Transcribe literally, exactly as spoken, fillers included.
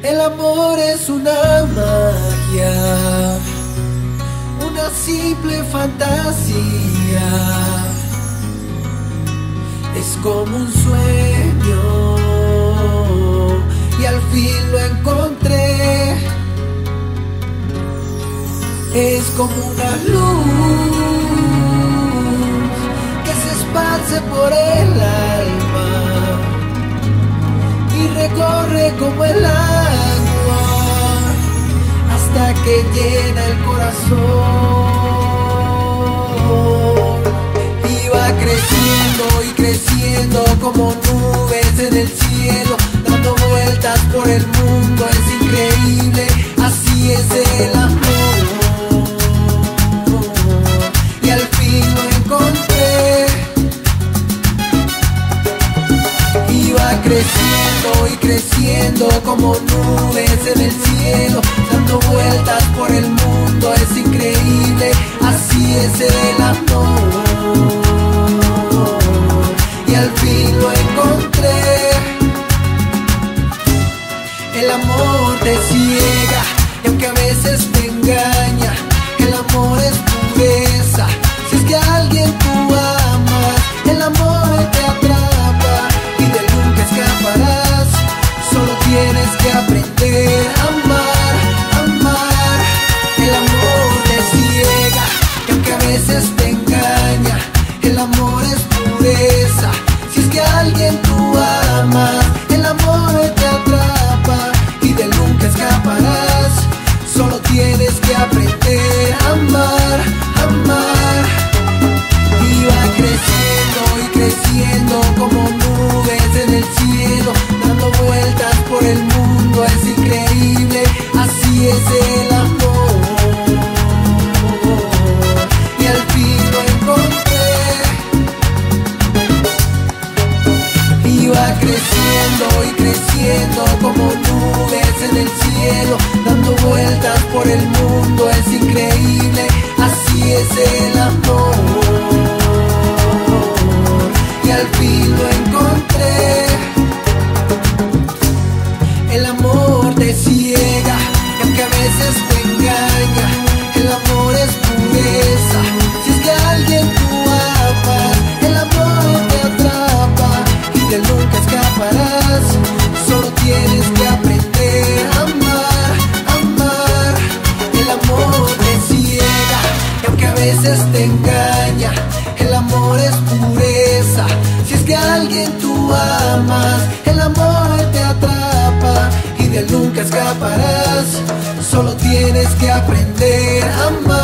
El amor es una magia, una simple fantasía. Es como un sueño y al fin lo encontré. Es como una luz que se esparce por el alma y recorre como el agua hasta que llena el corazón. Y va creciendo y creciendo como nubes en el cielo, dando vueltas por el mundo. Es increíble, así es el amor. Y al fin lo encontré. Y va creciendo y creciendo como nubes en el cielo, dando vueltas por el mundo. Es increíble, así es el amor. Y al fin lo encontré. El amor te ciega y aunque a veces te engaña, el amor es pureza. Si es que a alguien tú amas, el amor te atrapa y de nunca escaparás. Solo tienes que aprender a amar, amar. El amor te ciega y aunque a veces te engaña, el amor es pureza. Si es que a alguien tú amas, el amor te atrapa y de nunca escaparás. Solo tienes que aprender a amar, amar. Y va creciendo y creciendo como nubes en el cielo, dando vueltas por el mundo. Es increíble, así es el amor. Y al fin lo encontré. Y va creciendo y creciendo como nubes en el cielo, dando vueltas por el mundo. Es increíble, así es el amor. Y al fin lo encontré. El amor te ciega y aunque a veces te engaña, el amor es pureza. Si es que a alguien tú amas, el amor te atrapa y de nunca escaparás. Solo tienes que aprender a amar, amar. El amor te ciega y aunque a veces te engaña, el amor es pureza. Si es que a alguien tú amas, el amor te atrapa y de él nunca escaparás. Solo tienes que aprender a amar.